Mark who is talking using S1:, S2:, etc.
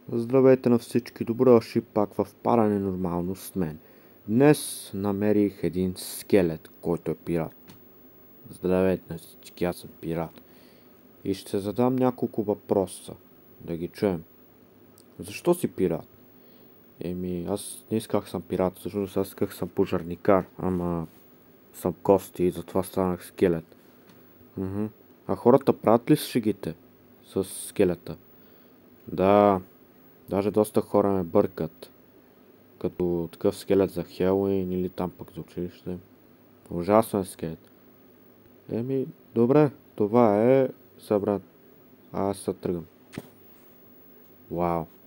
S1: Здравейте на всички, добре дошли пак в Параненормално с мен. Днес намерих един скелет, който е пират. Здравейте на всички, аз съм пират. И ще задам няколко въпроса, да ги чуем. Защо си пират? Аз не исках съм пират, всъщност аз исках съм пожарникар, ама съм кости и затова станах скелет. А хората правят ли шегите с скелета? Да, даже доста хора ме бъркат. Като такъв скелет за Хелоуин или там пък за училище. Ужасен скелет. Добре, това е събрат. Аз се тръгвам. Вау.